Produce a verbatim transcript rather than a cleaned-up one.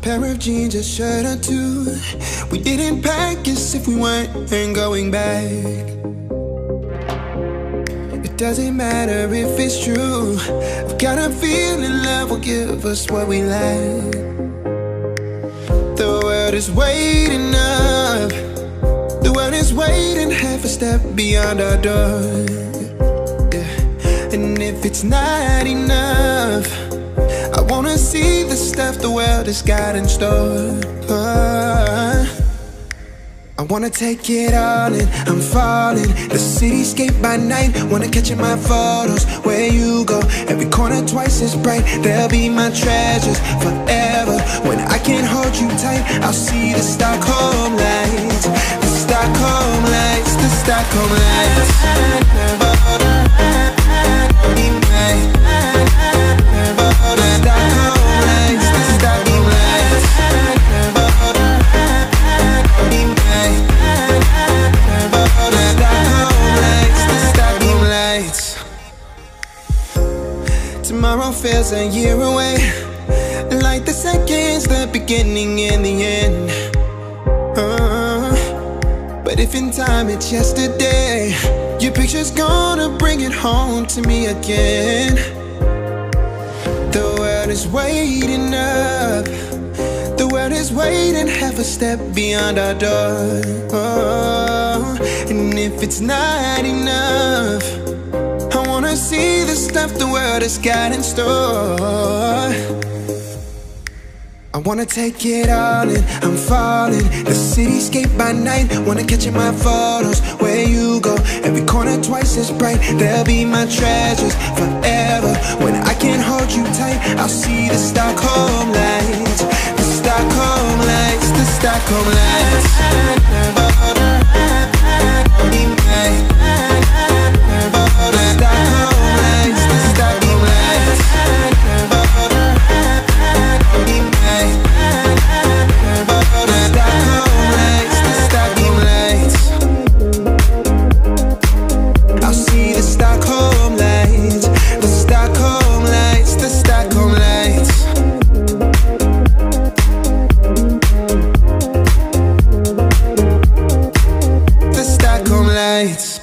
pair of jeans, a shirt or two. We didn't pack as if we weren't going back. It doesn't matter if it's true. I've got a feeling love will give us what we lack. The world is waiting up. The world is waiting half a step beyond our door. Yeah. And if it's not enough, I wanna see the stuff the world has got in store. uh, I wanna take it all in, I'm falling. The cityscape by night, wanna catch in my photos. Where you go, every corner twice as bright. They'll be my treasures forever. When I can't hold you tight, I'll see the Stockholm lights. The Stockholm lights, the Stockholm lights. Tomorrow feels a year away, like the seconds, the beginning and the end. uh, But if in time it's yesterday, your picture's gonna bring it home to me again. The world is waiting up. The world is waiting half a step beyond our door. oh, And if it's not enough, I wanna see the stuff the world has got in store. I wanna take it all in, I'm falling. The cityscape by night, wanna catch in my photos. Where you go, every corner twice as bright. They'll be my treasures forever. When I can't hold you tight, I'll see the Stockholm lights. The Stockholm lights, the Stockholm lights. Lights.